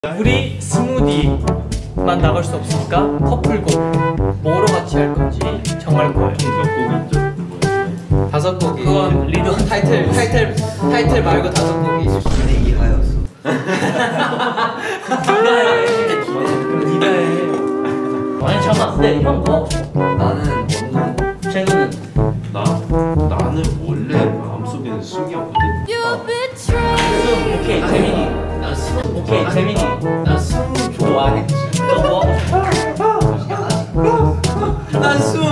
우리 스무디만 나갈 수 없으니까 커플곡 뭐로 같이 할 건지 정할 거예요. 몇 곡이죠? 5곡이. 그건 리더 타이틀 말고 5곡이 있을 수 있는 이하였어. 니다해. 아니 잠깐만. 근데 형 뭐? 나는 원노. 쟤는 나는 원래 마음속에는 숨이었거든. 오케이 재민이. 나 스무. 오케이 재민이. 나 스무 좋아하겠지. 너 뭐? 난 숨.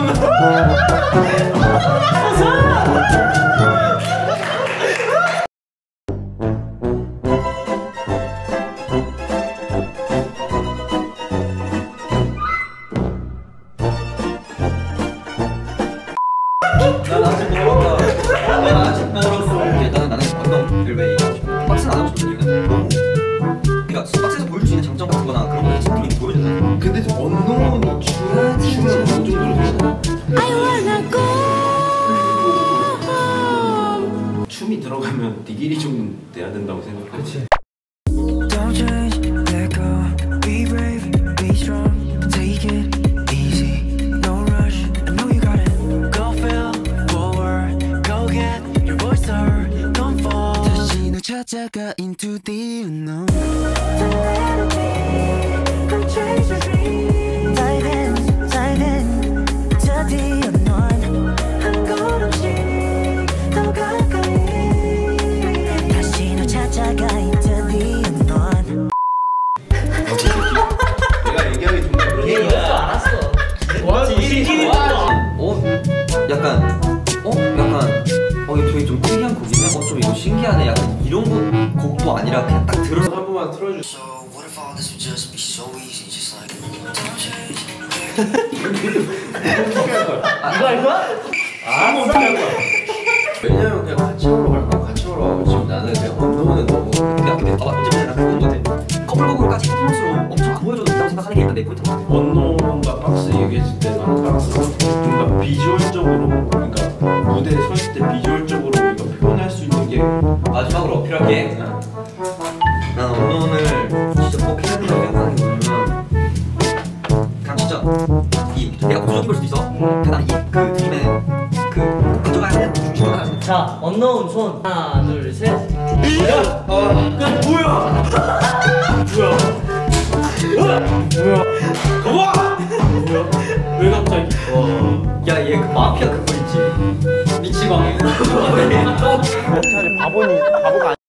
난 아직 멀었다. 난 아직 멀었어. 나는 언덕을 왜 박스는 안 하고 싶은 이유는 너무 그러니까 박스에서 보여줄 수 있는 장점 같은 거나 그런 거 팀이 보여주잖아. 근데 좀 언노운이 춤을 어느 정도로 되잖아. 춤이 들어가면 디기리 좀 돼야 된다고 생각해. 그렇지. Don't change, let go, be brave, be strong, take it easy, no rush, I know you got it, go feel forward, go get your voice heard, don't fall, 다시 널 찾아가 into the unknown. Don't let it be, come chase your dream, dive in, to the unknown, 한 걸음씩 더 가까이, 다시 널 찾아가 into the unknown. 내가 얘기하기 정말 얘 이거 알았어. 와 디기리 좋아. 약간 이거 되게 좀 특이한 곡이네. 좀 이거 신기하네. 약간 이런 곡도 아니라 그냥 딱 들어서 한 번만 틀어줄 수 So what if all this would just be so easy, just like 이거 할 거야? 한번 필요할 거야. 왜냐면 그냥 같이 하러 갈 거야. 같이 하러 가고 지금 나는 그냥 언더는 너무 그냥 근데 봐봐 이제부터 그런 거 같아. 커플곡을까지 퍼포먼스로 엄청 안 보여줘도 된다고 생각하는 게 일단 내 포인트 같아. 언더가 박스 얘기했을 때 나는 박스 뭔가 비주얼적으로 그러니까 무대에 서 있을 때 비주얼적으로 우리가 표현할 수 있는 게 마지막으로 어필할게. 난 언론을 진짜 꼭 해야 된다고 생각하는 게 뭐냐면 그냥 진짜 내가 고소적인 걸 수도 있어. 근데 나는 그 드림에 꼭 가져가야 되는 중심이 하나. 자 언노운 손 하나 둘 셋. 뭐야? 뭐야? 왜 갑자기? 야 얘 그 마피아 그거 있지. 미치광이. 바보가